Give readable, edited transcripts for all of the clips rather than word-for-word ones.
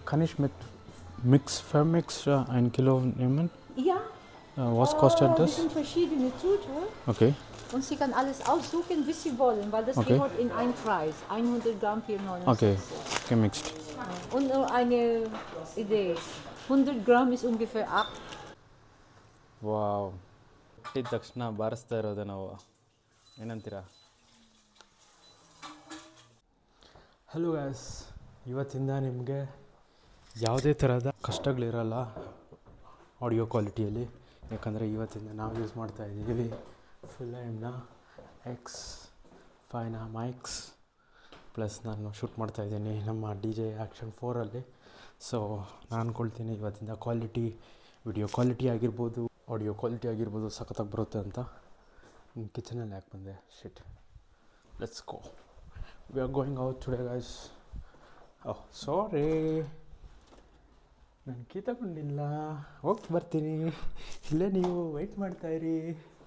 kann ich mit Mix ein Kilo nehmen? Ja. Was kostet das? Das sind verschiedene Zutaten. Okay. Und sie kann alles aussuchen, wie sie wollen, weil das Okay. gehört in einen Preis. 100 Gramm 4,69. Okay, gemixt. Und nur eine Idee. 100 Gramm ist ungefähr 8. Wow ಇದ್ದ ತಕ್ಷಣ ಬಾರಿಸ್ತಾ ಇರೋದೆ ನಾವು ಏನಂತೀರಾ. Hello gas, ಇವತ್ತಿಂದ ನಿಮಗೆ ಯಾವುದೇ ಥರದ ಕಷ್ಟಗಳಿರಲ್ಲ audio ಕ್ವಾಲಿಟಿಯಲ್ಲಿ. ಯಾಕಂದರೆ ಇವತ್ತಿಂದ ನಾವು ಯೂಸ್ ಮಾಡ್ತಾಯಿದ್ದೀವಿ ಫಿಲಮ್ನ X5ನ ಮೈಕ್ಸ್, ಪ್ಲಸ್ ನಾನು ಶೂಟ್ ಮಾಡ್ತಾಯಿದ್ದೀನಿ ನಮ್ಮ DJ Action 4ಅಲ್ಲಿ. ಸೊ ನಾನು ಅಂದ್ಕೊಳ್ತೀನಿ ಇವತ್ತಿಂದ ಕ್ವಾಲಿಟಿ, ವಿಡಿಯೋ ಕ್ವಾಲಿಟಿ ಆಗಿರ್ಬೋದು, ಆಡಿಯೋ ಕ್ವಾಲಿಟಿ ಆಗಿರ್ಬೋದು ಸಖತ್ತಾಗಿ ಬರುತ್ತೆ ಅಂತ. ಕಿಚನಲ್ಲಿ ಯಾಕೆ ಬಂದೆ, shit. Let's go, we are going out today guys. Oh sorry, ನಾನು ಕೀ ತಗೊಂಡಿಲ್ಲ, ಹೋಗಿ ಬರ್ತೀನಿ, ಇಲ್ಲೇ ನೀವು ವೆಯ್ಟ್ ಮಾಡ್ತಾಯಿರಿ.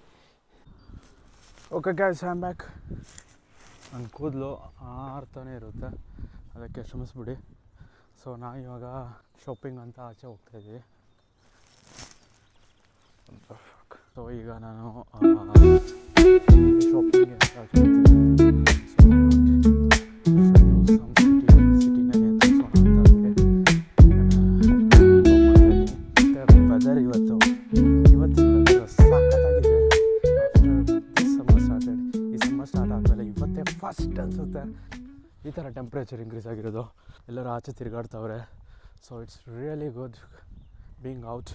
Okay guys, I am back. ನನ್ನ ಕೂದಲು ಆರ್ತಾನೆ ಇರುತ್ತೆ, ಅದಕ್ಕೆ ಕ್ಷಮಿಸ್ಬಿಡಿ. ಸೊ ನಾವು ಇವಾಗ ಶಾಪಿಂಗ್ ಅಂತ ಆಚೆ ಹೋಗ್ತಾಯಿದ್ದೀವಿ. ಸೊ ಈಗ ನಾನು ಶಾಪಿಂಗ್ಗೆ ವೆದರ್ ಇವತ್ತಿನ ವೆದರ್ ಸಖತ್ತಾಗಿದೆ. ಆಫ್ಟರ್ ಸಮ್ಮರ್ ಸ್ಟಾರ್ಟೆಡ್, ಈ ಸಮ್ಮರ್ ಸ್ಟಾರ್ಟ್ ಆದಮೇಲೆ ಇವತ್ತೇ ಫಸ್ಟ್ ಅನಿಸುತ್ತೆ ಈ ಥರ ಟೆಂಪ್ರೇಚರ್ ಇನ್ಕ್ರೀಸ್ ಆಗಿರೋದು. ಎಲ್ಲರೂ ಆಚೆ ತಿರುಗಾಡ್ತಾವ್ರೆ. So it's really good being out.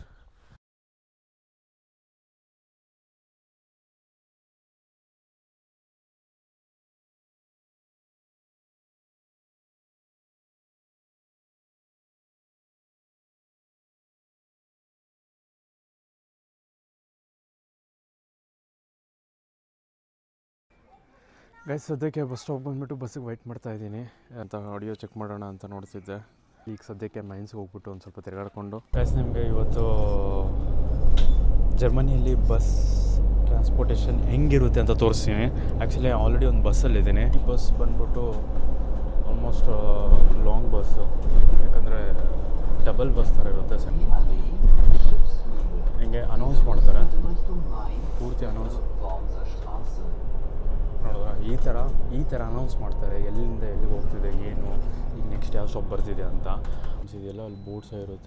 Guys, ಸದ್ಯಕ್ಕೆ ಬಸ್ ಸ್ಟಾಪ್ ಬಂದುಬಿಟ್ಟು ಬಸ್ಸಿಗೆ ವೆಯ್ಟ್ ಮಾಡ್ತಾಯಿದ್ದೀನಿ ಅಂತ ಆಡಿಯೋ ಚೆಕ್ ಮಾಡೋಣ ಅಂತ ನೋಡ್ತಿದ್ದೆ. ಈಗ ಸದ್ಯಕ್ಕೆ ಮೈನ್ಸ್ಗೆ ಹೋಗ್ಬಿಟ್ಟು ಒಂದು ಸ್ವಲ್ಪ ತಿರುಗಾಡಿಕೊಂಡು. ಗೈಸ್, ನಿಮಗೆ ಇವತ್ತು ಜರ್ಮನಿಯಲ್ಲಿ ಬಸ್ ಟ್ರಾನ್ಸ್ಪೋರ್ಟೇಷನ್ ಹೆಂಗಿರುತ್ತೆ ಅಂತ ತೋರಿಸ್ತೀನಿ. ಆ್ಯಕ್ಚುಲಿ ಆಲ್ರೆಡಿ ಒಂದು ಬಸ್ಸಲ್ಲಿದ್ದೀನಿ. ಈ ಬಸ್ ಬಂದ್ಬಿಟ್ಟು ಆಲ್ಮೋಸ್ಟ್ ಲಾಂಗ್ ಬಸ್ಸು, ಯಾಕಂದರೆ ಡಬಲ್ ಬಸ್ ಥರ ಇರುತ್ತೆ ಸರ್. ಹಿಂಗೆ ಅನೌನ್ಸ್ ಮಾಡ್ತಾರೆ, ಪೂರ್ತಿ ಅನೌನ್ಸ್ ನೋಡಿದ್ರೆ ಈ ಥರ ಅನೌನ್ಸ್ ಮಾಡ್ತಾರೆ, ಎಲ್ಲಿಂದ ಎಲ್ಲಿಗೆ ಹೋಗ್ತಿದೆ, ಏನು, ಈಗ ನೆಕ್ಸ್ಟ್ ಯಾವ ಸ್ಟಾಪ್ ಬರ್ತಿದೆ ಅಂತ. ಇದೆಲ್ಲ ಅಲ್ಲಿ ಬೋರ್ಡ್ಸ್ ಇರುತ್ತೆ,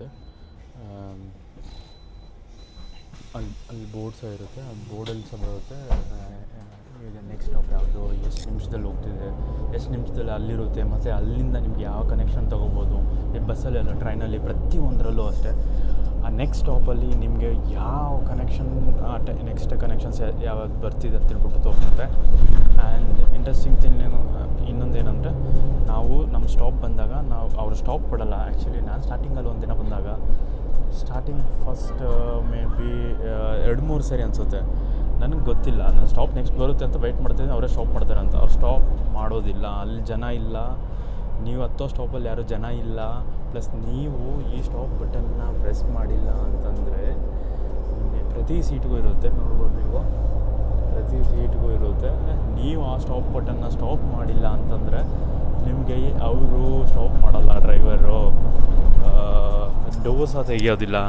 ಅಲ್ಲಿ ಬೋರ್ಡ್ಸ್ ಇರುತ್ತೆ. ಅಲ್ಲಿ ಬೋರ್ಡಲ್ಲಿ ಸಹ ಬರುತ್ತೆ ಈಗ ನೆಕ್ಸ್ಟ್ ಸ್ಟಾಪ್ ಯಾವುದು, ಎಷ್ಟು ನಿಮಿಷದಲ್ಲಿ ಹೋಗ್ತಿದೆ, ಎಷ್ಟು ನಿಮಿಷದಲ್ಲಿ ಅಲ್ಲಿರುತ್ತೆ, ಮತ್ತು ಅಲ್ಲಿಂದ ನಿಮ್ಗೆ ಯಾವ ಕನೆಕ್ಷನ್ ತೊಗೋಬೋದು. ಈ ಬಸ್ಸಲ್ಲಿ ಅಲ್ಲ, ಟ್ರೈನಲ್ಲಿ, ಪ್ರತಿಯೊಂದರಲ್ಲೂ ಅಷ್ಟೇ. ಆ ನೆಕ್ಸ್ಟ್ ಸ್ಟಾಪಲ್ಲಿ ನಿಮಗೆ ಯಾವ ಕನೆಕ್ಷನ್, ನೆಕ್ಸ್ಟ್ ಕನೆಕ್ಷನ್ಸ್ ಯಾವಾಗ ಬರ್ತಿದೆ ಅಂತ ತಿಳ್ಬಿಟ್ಟು ತೋರಿಸುತ್ತೆ. ಆ್ಯಂಡ್ ಇಂಟ್ರೆಸ್ಟಿಂಗ್ ಥಿಂಗ್ ಇನ್ನೊಂದೇನೆಂದರೆ, ನಾವು ನಮ್ಮ ಸ್ಟಾಪ್ ಬಂದಾಗ ನಾವು ಅವ್ರು ಸ್ಟಾಪ್ ಕೊಡಲ್ಲ. ಆ್ಯಕ್ಚುಲಿ ನಾನು ಸ್ಟಾರ್ಟಿಂಗಲ್ಲಿ ಒಂದಿನ ಬಂದಾಗ, ಸ್ಟಾರ್ಟಿಂಗ್ ಫಸ್ಟ್ ಮೇ ಬಿ 2-3 ಸರಿ ಅನಿಸುತ್ತೆ, ನನಗೆ ಗೊತ್ತಿಲ್ಲ. ನಾನು ಸ್ಟಾಪ್ ನೆಕ್ಸ್ಟ್ ಬರುತ್ತೆ ಅಂತ ವೆಯ್ಟ್ ಮಾಡ್ತಾಯಿದ್ದೀನಿ, ಅವರೇ ಸ್ಟಾಪ್ ಮಾಡ್ತಾರೆ ಅಂತ. ಅವ್ರು ಸ್ಟಾಪ್ ಮಾಡೋದಿಲ್ಲ, ಅಲ್ಲಿ ಜನ ಇಲ್ಲ, ನೀವು ಹತ್ತೋ ಸ್ಟಾಪಲ್ಲಿ ಯಾರೂ ಜನ ಇಲ್ಲ, ಪ್ಲಸ್ ನೀವು ಈ ಸ್ಟಾಪ್ ಬಟನ್ನ ಪ್ರೆಸ್ ಮಾಡಿಲ್ಲ ಅಂತಂದರೆ ಪ್ರತಿ ಸೀಟ್ಗೂ ಇರುತ್ತೆ, ನೋಡ್ಬೋದು ನೀವು, ಪ್ರತಿ ಸೀಟ್ಗೂ ಇರುತ್ತೆ. ನೀವು ಆ ಸ್ಟಾಪ್ ಬಟನ್ನ ಸ್ಟಾಪ್ ಮಾಡಿಲ್ಲ ಅಂತಂದರೆ ನಿಮಗೆ ಅವರು ಸ್ಟಾಪ್ ಮಾಡಲ್ಲ, ಡ್ರೈವರು ಡೋರ್ ಸಹ ತೆಗಿಯೋದಿಲ್ಲ.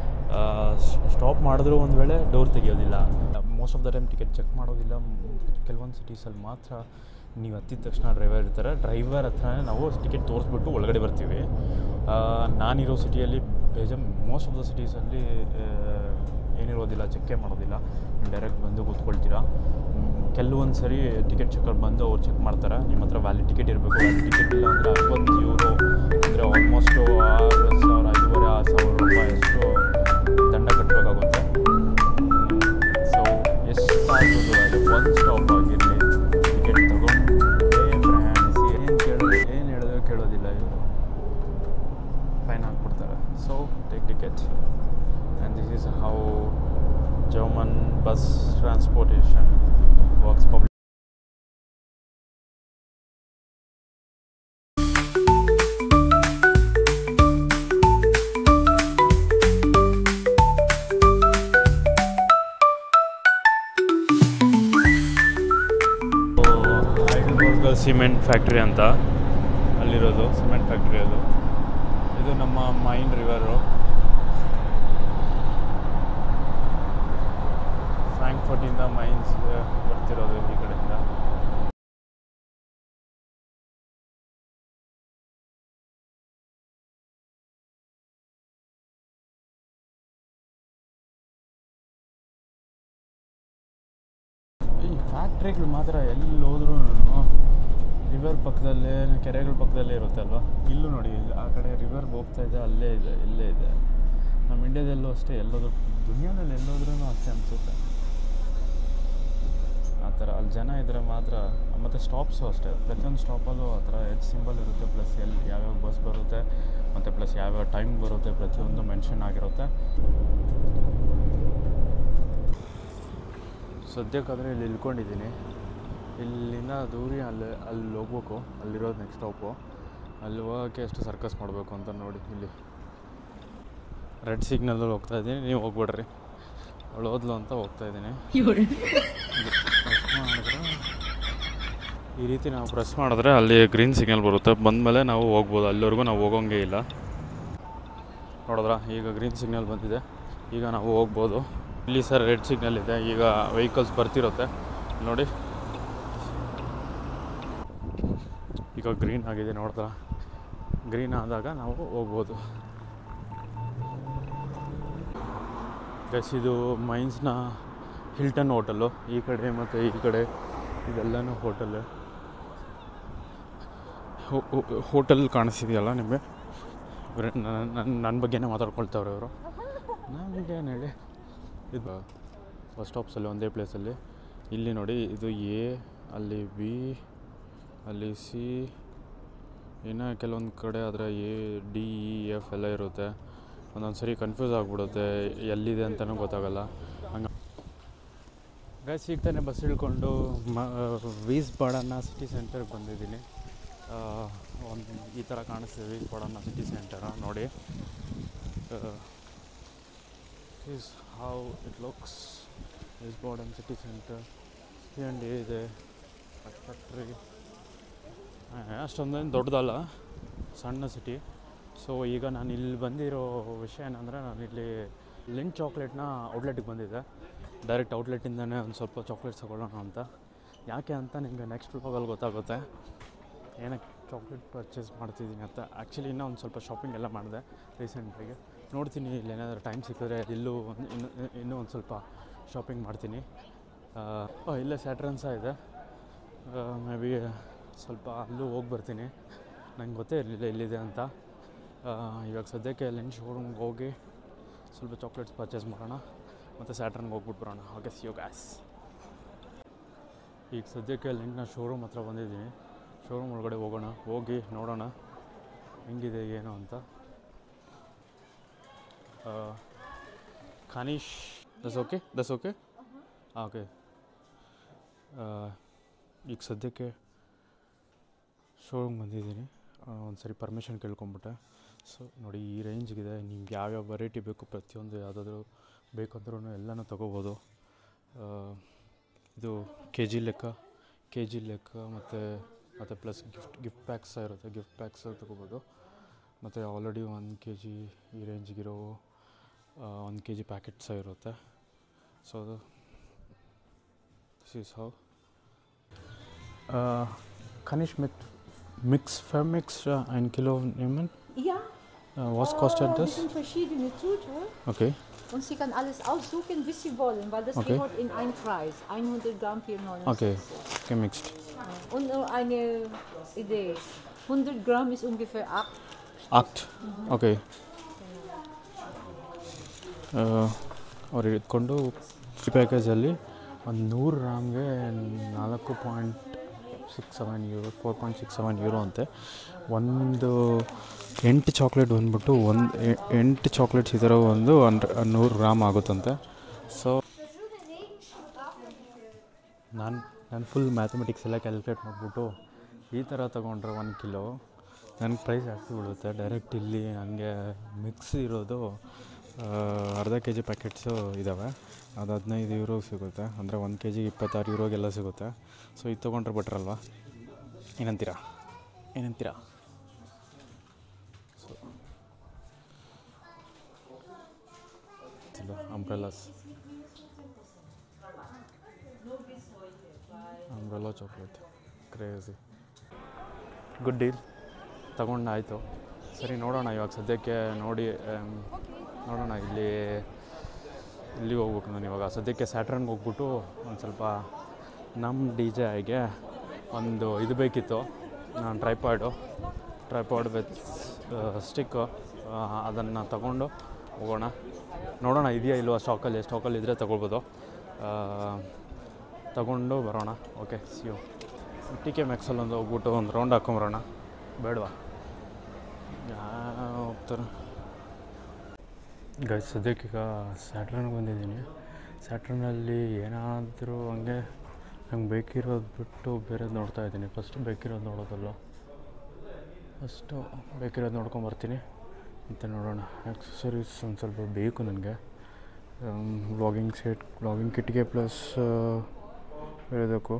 ಸ್ಟಾಪ್ ಮಾಡಿದ್ರೂ ಒಂದು ವೇಳೆ ಡೋರ್ ತೆಗಿಯೋದಿಲ್ಲ. Most of the time ticket check ಮಾಡೋದಿಲ್ಲ. ಕೆಲವೊಂದು ಸಿಟೀಸಲ್ಲಿ ಮಾತ್ರ ನೀವು ಹತ್ತಿದ ತಕ್ಷಣ ಡ್ರೈವರ್ ಇರ್ತಾರೆ, ಡ್ರೈವರ್ ಹತ್ರನೇ ನಾವು ಟಿಕೆಟ್ ತೋರಿಸ್ಬಿಟ್ಟು ಒಳಗಡೆ ಬರ್ತೀವಿ. ನಾನಿರೋ ಸಿಟಿಯಲ್ಲಿ ಮೋಸ್ಟ್ ಆಫ್ ದ ಸಿಟೀಸಲ್ಲಿ ಏನಿರೋದಿಲ್ಲ, ಚೆಕ್ಕೇ ಮಾಡೋದಿಲ್ಲ, ಡೈರೆಕ್ಟ್ ಬಂದು ಕೂತ್ಕೊಳ್ತೀರಾ. ಕೆಲವೊಂದು ಸರಿ ಟಿಕೆಟ್ ಚೆಕರ್ ಬಂದು ಅವ್ರು ಚೆಕ್ ಮಾಡ್ತಾರೆ, ನಿಮ್ಮ ಹತ್ರ ವ್ಯಾಲಿಡ್ ಟಿಕೆಟ್ ಇರಬೇಕು. ವ್ಯಾಲಿಡ್ ಟಿಕೆಟ್ ಇಲ್ಲ ಅಂದರೆ 50 ಯೂರೋ, ಅಂದರೆ ಆಲ್ಮೋಸ್ಟು 6,000, 5,500 ರೂಪಾಯಿ ಅಷ್ಟು ದಂಡ ಕಟ್ಟಬೇಕಾಗುತ್ತೆ. ಸೊ ಎಷ್ಟಾಗ್ಬೋದು ಅಲ್ಲಿ ಒಂದು ಸ್ಟಾಪ್ ಆಗಿರಲಿ, ಟಿಕೆಟ್ ತೊಗೊಂಡು ಪ್ರಯಾಣಿಸಿ, ಏನು ಹೇಳಿದ್ರು ಕೇಳೋದಿಲ್ಲ, ಇವರು ಫೈನ್ ಹಾಕ್ಬಿಡ್ತಾರೆ. So take ticket. And this is how German bus transportation works. Public cement factory ಅಂತ ಅಲ್ಲಿರೋದು, ಸಿಮೆಂಟ್ ಫ್ಯಾಕ್ಟ್ರಿ ಅದು. ಇದು ನಮ್ಮ ಮೈನ್ ರಿವರು. ಫ್ರಾಂಕ್ಫರ್ಟಿಂದ ಮೈನ್ಸ್ಗೆ ಬರ್ತಿರೋದು ಈ ಕಡೆಯಿಂದ. ಈ ಫ್ಯಾಕ್ಟ್ರಿಗಳು ಮಾತ್ರ ಎಲ್ಲಿ ಹೋದ್ರೂ ರಿವರ್ ಪಕ್ಕದಲ್ಲೇ, ಕೆರೆಗಳ ಪಕ್ಕದಲ್ಲೇ ಇರುತ್ತೆ ಅಲ್ವಾ. ಇಲ್ಲೂ ನೋಡಿ, ಆ ಕಡೆ ರಿವರ್ಗೆ ಹೋಗ್ತಾ ಇದೆ, ಅಲ್ಲೇ ಇದೆ, ಇಲ್ಲೇ ಇದೆ. ನಮ್ಮ ಇಂಡಿಯಾದಲ್ಲೂ ಅಷ್ಟೇ, ಎಲ್ಲೋದ್ರೂ ದುನಿಯಾದಲ್ಲಿ ಎಲ್ಲೋದ್ರೂ ಅಷ್ಟೇ ಅನಿಸುತ್ತೆ ಆ ಥರ. ಅಲ್ಲಿ ಜನ ಇದ್ದರೆ ಮಾತ್ರ. ಮತ್ತು ಸ್ಟಾಪ್ಸು ಅಷ್ಟೇ, ಪ್ರತಿಯೊಂದು ಸ್ಟಾಪಲ್ಲೂ ಆ ಥರ ಸಿಂಬಲ್ ಇರುತ್ತೆ, ಪ್ಲಸ್ ಎಲ್ಲಿ ಯಾವ್ಯಾವ ಬಸ್ ಬರುತ್ತೆ ಮತ್ತು ಪ್ಲಸ್ ಯಾವ್ಯಾವ ಟೈಮ್ ಬರುತ್ತೆ ಪ್ರತಿಯೊಂದು ಮೆನ್ಷನ್ ಆಗಿರುತ್ತೆ. ಸದ್ಯಕ್ಕಾದರೆ ಇಲ್ಲಿ ಇಳ್ಕೊಂಡಿದ್ದೀನಿ. ಇಲ್ಲಿಂದ ದೂರಿ ಅಲ್ಲಿ ಹೋಗ್ಬೇಕು, ಅಲ್ಲಿರೋದು ನೆಕ್ಸ್ಟ್ ಸ್ಟಾಪು. ಅಲ್ಲಿ ಹೋಗೋಕ್ಕೆ ಎಷ್ಟು ಸರ್ಕಸ್ ಮಾಡಬೇಕು ಅಂತ ನೋಡಿ. ಇಲ್ಲಿ ರೆಡ್ ಸಿಗ್ನಲಲ್ಲಿ ಹೋಗ್ತಾಯಿದ್ದೀನಿ, ನೀವು ಹೋಗ್ಬಿಡ್ರಿ. ಅವಳು ಹೋದ್ಲು ಅಂತ ಹೋಗ್ತಾಯಿದ್ದೀನಿ. ಈ ರೀತಿ ನಾವು ಪ್ರೆಸ್ ಮಾಡಿದ್ರೆ ಅಲ್ಲಿ ಗ್ರೀನ್ ಸಿಗ್ನಲ್ ಬರುತ್ತೆ, ಬಂದಮೇಲೆ ನಾವು ಹೋಗ್ಬೋದು. ಅಲ್ಲಿವರೆಗೂ ನಾವು ಹೋಗೋಂಗೇ ಇಲ್ಲ. ನೋಡಿದ್ರಾ, ಈಗ ಗ್ರೀನ್ ಸಿಗ್ನಲ್ ಬಂದಿದೆ, ಈಗ ನಾವು ಹೋಗ್ಬೋದು. ಇಲ್ಲಿ ಸರ್ ರೆಡ್ ಸಿಗ್ನಲ್ ಇದೆ, ಈಗ ವೆಹಿಕಲ್ಸ್ ಬರ್ತಿರುತ್ತೆ ನೋಡಿ. ಈಗ ಗ್ರೀನ್ ಆಗಿದೆ, ನೋಡಿದ್ರಾ. ಗ್ರೀನ್ ಆದಾಗ ನಾವು ಹೋಗ್ಬೋದು. ಗಸ್ ಇದು ಮೈನ್ಸ್ನ ಹಿಲ್ಟನ್ ಹೋಟೆಲ್ಲು. ಈ ಕಡೆ ಮತ್ತು ಈ ಕಡೆ ಇದೆಲ್ಲನೂ ಹೋಟೆಲ್ ಕಾಣಿಸ್ತಿದೆಯಲ್ಲ ನಿಮಗೆ. ನನ್ನ ಬಗ್ಗೆನೇ ಮಾತಾಡ್ಕೊಳ್ತಾವ್ರೆ ಇವರು. ನಮಗೇನು ಹೇಳಿ, ಇದು ಬಸ್ ಸ್ಟಾಪ್ಸಲ್ಲಿ ಒಂದೇ ಪ್ಲೇಸಲ್ಲಿ. ಇಲ್ಲಿ ನೋಡಿ, ಇದು ಎ, ಅಲ್ಲಿ ಬಿ, ಅಲ್ಲಿ ಸಿ, ಇನ್ನು ಕೆಲವೊಂದು ಕಡೆ ಆದರೆ ಎ, ಡಿ, ಇ, ಎಫ್ ಎಲ್ಲ ಇರುತ್ತೆ. ಒಂದೊಂದು ಸರಿ ಕನ್ಫ್ಯೂಸ್ ಆಗಿಬಿಡುತ್ತೆ, ಎಲ್ಲಿದೆ ಅಂತಲೂ ಗೊತ್ತಾಗಲ್ಲ. ಹಂಗೆ ಗೈಸ್, ಈಗ ತಾನೇ ಬಸ್ ಇಳ್ಕೊಂಡು ವೀಸ್ಬಾಡನ್ನ ಸಿಟಿ ಸೆಂಟರ್ಗೆ ಬಂದಿದ್ದೀನಿ. ಒಂದು ಈ ಥರ ಕಾಣಿಸ್ತಿದೆ ವೀಸ್ಬಾಡನ್ನ ಸಿಟಿ ಸೆಂಟರ್ ನೋಡಿ. Is how it looks. Wiesbaden city centre C&A ಇದೆ, ಫ್ಯಾಕ್ಟ್ರಿ. ಅಷ್ಟೊಂದೇನು ದೊಡ್ಡದಲ್ಲ, ಸಣ್ಣ ಸಿಟಿ. ಸೊ ಈಗ ನಾನು ಇಲ್ಲಿ ಬಂದಿರೋ ವಿಷಯ ಏನಂದರೆ, ನಾನಿಲ್ಲಿ ಲಿಂಟ್ ಚಾಕ್ಲೇಟ್ನ ಔಟ್ಲೆಟಿಗೆ ಬಂದಿದ್ದೆ. ಡೈರೆಕ್ಟ್ ಔಟ್ಲೆಟಿಂದನೇ ಒಂದು ಸ್ವಲ್ಪ ಚಾಕ್ಲೇಟ್ಸ್ ತಗೊಳ್ಳೋಣ ಅಂತ. ಯಾಕೆ ಅಂತ ನಿಮಗೆ ನೆಕ್ಸ್ಟ್ ವ್ಲಾಗಲ್ಲಿ ಗೊತ್ತಾಗುತ್ತೆ, ಏನಕ್ಕೆ ಚಾಕ್ಲೇಟ್ ಪರ್ಚೇಸ್ ಮಾಡ್ತಿದ್ದೀನಿ ಅಂತ. ಆ್ಯಕ್ಚುಲಿ ಇನ್ನೂ ಒಂದು ಸ್ವಲ್ಪ ಶಾಪಿಂಗ್ ಎಲ್ಲ ಮಾಡಿದೆ ರೀಸೆಂಟಾಗಿ. ನೋಡ್ತೀನಿ ಇಲ್ಲಿ ಏನಾದರೂ ಟೈಮ್ ಸಿಕ್ಕಿದ್ರೆ ಇಲ್ಲೂ ಇನ್ನೂ ಒಂದು ಸ್ವಲ್ಪ ಶಾಪಿಂಗ್ ಮಾಡ್ತೀನಿ. ಇಲ್ಲೇ ಸ್ಯಾಟ್ರನ್ಸ ಇದೆ, ಮೇ ಬಿ ಸ್ವಲ್ಪ ಅಲ್ಲೂ ಹೋಗಿ ಬರ್ತೀನಿ. ನಂಗೆ ಗೊತ್ತೇ ಇರಲಿಲ್ಲ ಇಲ್ಲಿದೆ ಅಂತ. ಇವಾಗ ಸದ್ಯಕ್ಕೆ ಲಿಂಟ್ ಶೋರೂಮ್ಗೆ ಹೋಗಿ ಸ್ವಲ್ಪ ಚಾಕ್ಲೇಟ್ಸ್ ಪರ್ಚೇಸ್ ಮಾಡೋಣ, ಮತ್ತು ಸ್ಯಾಟ್ರನ್ಗೆ ಹೋಗ್ಬಿಟ್ಟು ಬರೋಣ. Okay, see you guys. ಈಗ ಸದ್ಯಕ್ಕೆ ಲಿಂಟ್ನ ಶೋರೂಮ್ ಹತ್ರ ಬಂದಿದ್ದೀನಿ. ಶೋರೂಮ್ ಒಳಗಡೆ ಹೋಗೋಣ, ಹೋಗಿ ನೋಡೋಣ ಹೆಂಗಿದೆ ಏನು ಅಂತ. ಖಾನಿಶ್, ದಟ್ಸ್ ಓಕೆ. ಓಕೆ, ಈಗ ಸದ್ಯಕ್ಕೆ ಶೋರೂಮ್ ಬಂದಿದ್ದೀನಿ. ಒಂದು ಸರಿ ಪರ್ಮಿಷನ್ ಕೇಳ್ಕೊಂಬಿಟ್ಟೆ. ಸೊ ನೋಡಿ, ಈ ರೇಂಜ್ಗಿದೆ. ನಿಮ್ಗೆ ಯಾವ್ಯಾವ ವೆರೈಟಿ ಬೇಕು ಪ್ರತಿಯೊಂದು, ಯಾವುದಾದ್ರೂ ಬೇಕಂದ್ರೂ ಎಲ್ಲನೂ ತೊಗೋಬೋದು. ಇದು ಕೆ ಜಿ ಲೆಕ್ಕ ಮತ್ತು ಪ್ಲಸ್ ಗಿಫ್ಟ್ ಪ್ಯಾಕ್ಸ್ ಇರುತ್ತೆ. ಗಿಫ್ಟ್ ಪ್ಯಾಕ್ಸ್ ತೊಗೋಬೋದು. ಮತ್ತು ಆಲ್ರೆಡಿ 1 kg ಈ ರೇಂಜ್ಗಿರೋ 1 kg ಪ್ಯಾಕೆಟ್ಸ್ ಇರುತ್ತೆ. So this is how. Kann ich mit Mix 1 Kilo nehmen? Ja. Was kostet das? Das sind verschiedene Zutaten. Okay. Und Sie kann alles aussuchen, wie Sie wollen, weil das Okay. gehört in einen Preis. 100 Gramm 4,69. Okay, gemixt. Und nur eine Idee. 100 Gramm ist ungefähr 8. 8. Okay. ಅವ್ರು ಇಟ್ಕೊಂಡು free ಪ್ಯಾಕೇಜಲ್ಲಿ ಒಂದು 100 ಗ್ರಾಮ್ಗೆ 4.67 euro, 4.67 euro ಅಂತೆ. ಒಂದು 8 chocolate ಬಂದ್ಬಿಟ್ಟು 8 chocolates ಈ ಥರ ಒಂದು 100 gram ಆಗುತ್ತಂತೆ. ಸೊ ನಾನು ಫುಲ್ ಮ್ಯಾಥಮೆಟಿಕ್ಸ್ ಎಲ್ಲ ಕ್ಯಾಲ್ಕುಲೇಟ್ ಮಾಡಿಬಿಟ್ಟು ಈ ಥರ ತೊಗೊಂಡ್ರೆ 1 ಕಿಲೋ ನನಗೆ ಪ್ರೈಸ್ ಜಾಸ್ತಿ ಬಿಡುತ್ತೆ. ಡೈರೆಕ್ಟ್ ಇಲ್ಲಿ ನನಗೆ ಮಿಕ್ಸ್ ಇರೋದು ಅರ್ಧ kg ಪ್ಯಾಕೆಟ್ಸು ಇದ್ದಾವೆ. ಅದು 15 ಯೂರೋಗೆ ಸಿಗುತ್ತೆ, ಅಂದರೆ 1 kg 26 ಯೂರೋಗೆಲ್ಲ ಸಿಗುತ್ತೆ. ಸೊ ಇದು ತೊಗೊಂಡ್ರೆ ಬೆಟ್ರಲ್ವಾ? ಏನಂತೀರಾ? So umbrellas, umbrella chocolate crazy. Good deal, ತಗೊಂಡು ಆಯಿತು. ಸರಿ ನೋಡೋಣ ಇವಾಗ ಸದ್ಯಕ್ಕೆ ನೋಡೋಣ ಇಲ್ಲಿಗೆ ಹೋಗ್ಬೇಕು ನಾನು ಇವಾಗ. ಸದ್ಯಕ್ಕೆ ಸ್ಯಾಟ್ರನ್ಗೆ ಹೋಗ್ಬಿಟ್ಟು ಒಂದು ಸ್ವಲ್ಪ ನಮ್ಮ DJIಗೆ ಒಂದು ಇದು ಬೇಕಿತ್ತು, ನಾನು ಟ್ರೈಪಾಡ್ ವಿತ್ ಸ್ಟಿಕ್ಕು, ಅದನ್ನು ತಗೊಂಡು ಹೋಗೋಣ. ನೋಡೋಣ ಇದೆಯಾ ಇಲ್ವಾ ಸ್ಟಾಕಲ್ಲಿ ಇದ್ದರೆ ತೊಗೊಳ್ಬೋದು, ತಗೊಂಡು ಬರೋಣ. ಓಕೆ, ಸಿಯು. TK Maxxಲ್ಲಿ ಒಂದು ಹೋಗ್ಬಿಟ್ಟು ಒಂದು ರೌಂಡ್ ಹಾಕೊಂಬರೋಣ, ಬೇಡವಾ? ಹೋಗ್ತಾರೆ ಗೈಸ್. ಸದ್ಯಕ್ಕೀಗ ಸ್ಯಾಟ್ರನ್ಗೆ ಬಂದಿದ್ದೀನಿ. ಸ್ಯಾಟ್ರನಲ್ಲಿ ಏನಾದರೂ ಹಂಗೆ ನಂಗೆ ಬೇಕಿರೋದು ಬಿಟ್ಟು ಬೇರೆದು ನೋಡ್ತಾಯಿದ್ದೀನಿ. ಫಸ್ಟು ಬೇಕಿರೋದು ನೋಡೋದಲ್ಲ, ಫಸ್ಟು ಬೇಕಿರೋದು ನೋಡ್ಕೊಂಬರ್ತೀನಿ ಮತ್ತು ನೋಡೋಣ. ಆಕ್ಸೆಸರೀಸ್ ಒಂದು ಸ್ವಲ್ಪ ಬೇಕು ನನಗೆ, ವ್ಲಾಗಿಂಗ್ ಕಿಟ್ಗೆ ಪ್ಲಸ್ ಬೇರೆದಕ್ಕೂ.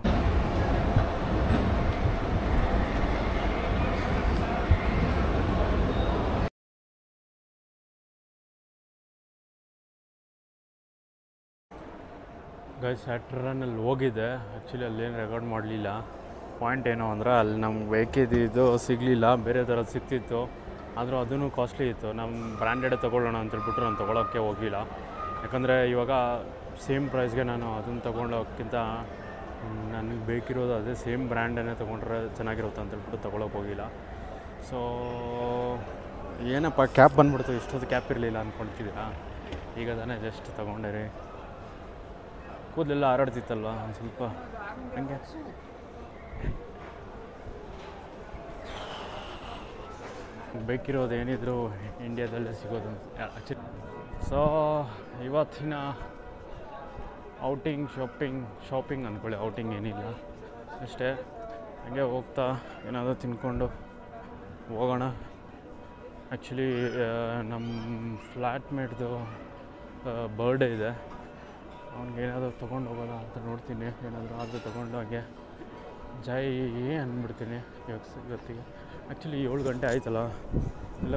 ಗೈಸ್ ಸ್ಯಾಟ್ರನಲ್ಲಿ ಹೋಗಿದ್ದೆ, ಆ್ಯಕ್ಚುಲಿ ಅಲ್ಲೇನು ರೆಕಾರ್ಡ್ ಮಾಡಲಿಲ್ಲ. ಪಾಯಿಂಟ್ ಏನೋ ಅಂದರೆ ಅಲ್ಲಿ ನಮ್ಗೆ ಬೇಕಿದ್ದು ಸಿಗಲಿಲ್ಲ, ಬೇರೆ ಥರದ್ದು ಸಿಗ್ತಿತ್ತು, ಆದರೂ ಅದೂ ಕಾಸ್ಟ್ಲಿ ಇತ್ತು. ನಮ್ಮ ಬ್ರ್ಯಾಂಡೆಡೇ ತೊಗೊಳ್ಳೋಣ ಅಂತೇಳ್ಬಿಟ್ಟು ನಾನು ತೊಗೊಳೋಕ್ಕೆ ಹೋಗಲಿಲ್ಲ. ಯಾಕಂದರೆ ಇವಾಗ ಸೇಮ್ ಪ್ರೈಸ್ಗೆ ನಾನು ಅದನ್ನು ತೊಗೊಳೋಕ್ಕಿಂತ ನನಗೆ ಬೇಕಿರೋದು ಅದೇ ಸೇಮ್ ಬ್ರ್ಯಾಂಡನ್ನೇ ತೊಗೊಂಡ್ರೆ ಚೆನ್ನಾಗಿರುತ್ತೆ ಅಂತೇಳ್ಬಿಟ್ಟು ತೊಗೊಳಕ್ಕೆ ಹೋಗಿಲ್ಲ. ಸೊ ಏನಪ್ಪ ಕ್ಯಾಪ್ ಬಂದುಬಿಡ್ತು, ಇಷ್ಟೊಂದು ಕ್ಯಾಪ್ ಇರಲಿಲ್ಲ ಅಂದ್ಕೊಳ್ತಿದ್ದೀರಾ. ಈಗ ತಾನೇ ಜಸ್ಟ್ ತೊಗೊಂಡೆ ರೀ. ಕೂದಲೆಲ್ಲ ಹಾರಾಡ್ತಿತ್ತಲ್ವ ಒಂದು ಸ್ವಲ್ಪ ಹಂಗೆ. ಬೇಕಿರೋದು ಏನಿದ್ರು ಇಂಡಿಯಾದಲ್ಲೇ ಸಿಗೋದು ಆ್ಯಕ್ಚುಲಿ. ಸೊ ಇವತ್ತಿನ ಶಾಪಿಂಗ್ ಅಂದ್ಕೊಳ್ಳಿ, ಔಟಿಂಗ್ ಏನಿಲ್ಲ, ಅಷ್ಟೇ. ಹಂಗೆ ಹೋಗ್ತಾ ಏನಾದರೂ ತಿನ್ಕೊಂಡು ಹೋಗೋಣ. ಆ್ಯಕ್ಚುಲಿ ನಮ್ಮ ಫ್ಲ್ಯಾಟ್ಮೇಟ್ದು ಬರ್ಡೇ ಇದೆ, ಅವ್ನಿಗೆ ಏನಾದರೂ ತೊಗೊಂಡು ಹೋಗೋಣ ಅಂತ ನೋಡ್ತೀನಿ. ಏನಾದರೂ ಆದರೂ ತೊಗೊಂಡು ಹಾಗೆ ಜೈ ಅಂದ್ಬಿಡ್ತೀನಿ ಇವತ್ತಿಗೆ. ಆ್ಯಕ್ಚುಲಿ 7 ಗಂಟೆ ಆಯ್ತಲ್ಲ, ಎಲ್ಲ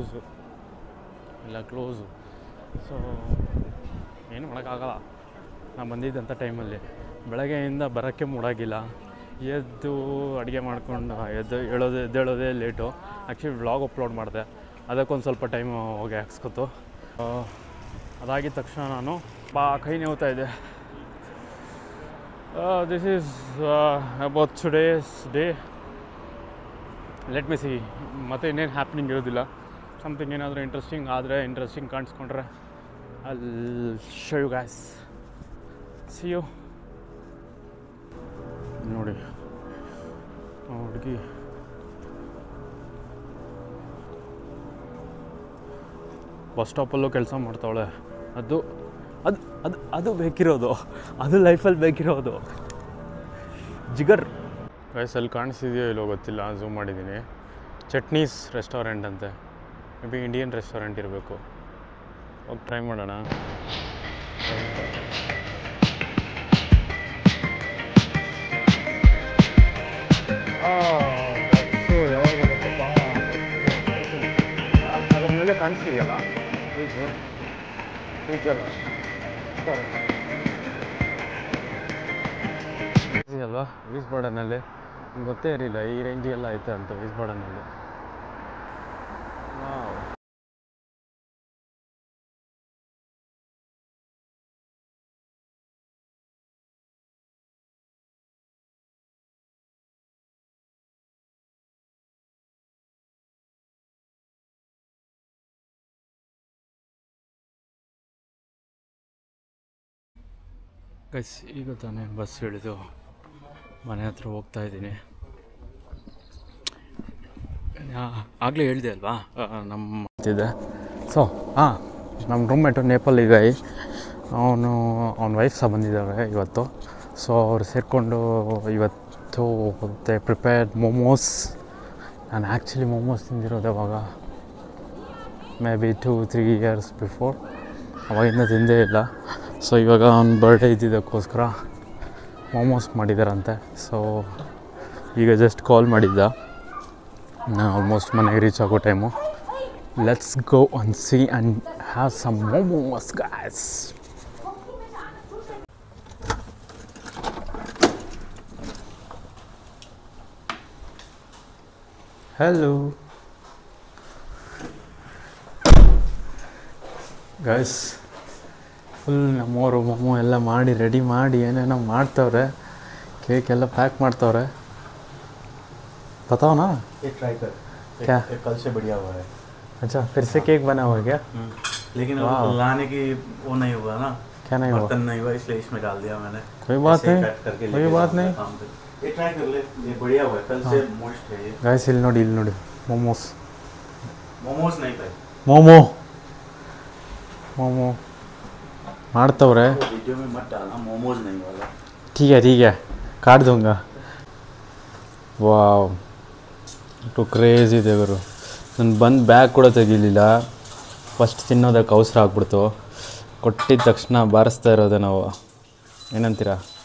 ಕ್ಲೋಸು. ಸೊ ಏನು ಮಾಡೋಕ್ಕಾಗಲ್ಲ. ನಾನು ಬಂದಿದ್ದಂಥ ಟೈಮಲ್ಲಿ ಬೆಳಗ್ಗೆಯಿಂದ ಬರೋಕ್ಕೆ ಮೂಡಾಗಿಲ್ಲ. ಎದ್ದು ಅಡುಗೆ ಮಾಡ್ಕೊಂಡು ಎದ್ದೇಳೋದೇ ಲೇಟು. ಆ್ಯಕ್ಚುಲಿ ವ್ಲಾಗ್ ಅಪ್ಲೋಡ್ ಮಾಡಿದೆ, ಅದಕ್ಕೊಂದು ಸ್ವಲ್ಪ ಟೈಮ್ ಹೋಗಿ ಹಾಕ್ಸ್ಕೊತು. ಅದಾಗಿದ ತಕ್ಷಣ ನಾನು ಕೈ ನೋವ್ತಾ ಇದೆ. This is about today's day. Let me see, ಮತ್ತು ಇನ್ನೇನು ಹ್ಯಾಪ್ನಿಂಗ್ ಇರೋದಿಲ್ಲ. ಸಮಥಿಂಗ್ ಏನಾದರೂ ಇಂಟ್ರೆಸ್ಟಿಂಗ್ ಕಾಣಿಸ್ಕೊಂಡ್ರೆ I'll show you guys. See you. ನೋಡಿ ಹುಡುಗಿ ಬಸ್ ಸ್ಟಾಪಲ್ಲೂ ಕೆಲಸ ಮಾಡ್ತಾವಳೆ. ಅದು ಬೇಕಿರೋದು, ಅದು ಲೈಫಲ್ಲಿ ಬೇಕಿರೋದು ಜಿಗರ್. ವಯಸ್ಸಲ್ಲಿ ಕಾಣಿಸ್ತಿದೆಯೋ ಇಲ್ಲೋ ಗೊತ್ತಿಲ್ಲ, ಝೂಮ್ ಮಾಡಿದ್ದೀನಿ. ಚಟ್ನೀಸ್ ರೆಸ್ಟೋರೆಂಟ್ ಅಂತೆ, ಮೇ ಬಿ ಇಂಡಿಯನ್ ರೆಸ್ಟೋರೆಂಟ್ ಇರಬೇಕು. ಹೋಗಿ ಟ್ರೈ ಮಾಡೋಣ. ಅದರ ಮೇಲೆ ಕಾಣಿಸ್ತಿದೆಯಲ್ಲ ಅಲ್ವಾ ವಿಸ್ಬಾರ್ಡನಲ್ಲಿ. ಗೊತ್ತೇ ಇರಲಿಲ್ಲ ಈ ರೇಂಜಿಗೆಲ್ಲ ಐತೆ ಅಂತ ವಿಸ್ಬಾರ್ಡನಲ್ಲಿ. ಗೈಸ್ ಈಗ ತಾನೇ ಬಸ್ ಇಳಿದು ಮನೆ ಹತ್ರ ಹೋಗ್ತಾ ಇದ್ದೀನಿ. ಆಗಲೇ ಹೇಳಿದೆ ಅಲ್ವಾ ನಮ್ಮ ಇದೆ. ಸೊ ನಮ್ಮ ರೂಮ್ಮೇಟು ನೇಪಾಲ್ ಈಗ ಅವನ ವೈಫ್ ಸಹ ಬಂದಿದ್ದಾರೆ ಇವತ್ತು. ಸೊ ಅವ್ರು ಸೇರಿಕೊಂಡು ಇವತ್ತು ಮತ್ತೆ ಪ್ರಿಪೇರ್ಡ್ ಮೊಮೋಸ್. ನಾನು ಆ್ಯಕ್ಚುಲಿ ಮೊಮೋಸ್ ತಿಂದಿರೋದು ಅವಾಗ ಮೇ ಬಿ 2-3 ಇಯರ್ಸ್ ಬಿಫೋರ್, ಅವಾಗಿಂದ ತಿಂದೇ ಇಲ್ಲ. ಸೊ ಇವಾಗ ಅವ್ನ ಬರ್ಡೇ ಇದ್ದಿದ್ದಕ್ಕೋಸ್ಕರ ಮೊಮೋಸ್ ಮಾಡಿದ್ದಾರಂತೆ. ಸೊ ಈಗ ಜಸ್ಟ್ ಕಾಲ್ ಮಾಡಿದ್ದ, ನಾನು ಆಲ್ಮೋಸ್ಟ್ ಮನೆಗೆ ರೀಚ್ ಆಗೋ time. Let's go and see and have some momos, guys. Hello. Guys, full ನಮ್ಮವರು ಮೊಮ್ಮೋ ಎಲ್ಲ ಮಾಡಿ ರೆಡಿ ಮಾಡಿ ಏನೇನೋ ಮಾಡ್ತವ್ರೆ. ಕೇಕ್ ಎಲ್ಲ ಪ್ಯಾಕ್ ಮಾಡ್ತವ್ರೆ. बताओ ना. ये ट्राई कर. क्या? कल से बढ़िया हुआ है. अच्छा, फिर से केक बना हुआ है क्या? लेकिन लाने की वो नहीं हुआ ना. क्या नहीं हुआ? बर्तन नहीं हुआ, इसलिए इसमें डाल दिया मैंने. कोई बात नहीं, कोई बात नहीं. ये ट्राई कर ले, ये बढ़िया हुआ है. कल से मोस्ट है ये. गाइस ಇಲ್ಲಿ ನೋಡಿ मोमोस. मोमोस नहीं भाई. मोमो ಮಾಡ್ತವ್ರೆ. वीडियो में मत डालना, मोमोज नहीं वाला. ठीक है काट दूंगा. ವಾವ್, ಟು ಕ್ರೇಜಿ ಇದೆ ಗುರು. ನಾನು ಬಂದು ಬ್ಯಾಗ್ ಕೂಡ ತೆಗಿಲಿಲ್ಲ. ಫಸ್ಟ್ ತಿನ್ನೋದಕ್ಕೆ ಅವಸರ ಆಗ್ಬಿಡ್ತು. ಕೊಟ್ಟಿದ್ದ ತಕ್ಷಣ ಬಾರಿಸ್ತಾ ಇರೋದೆ ನಾವು. ಏನಂತೀರಾ?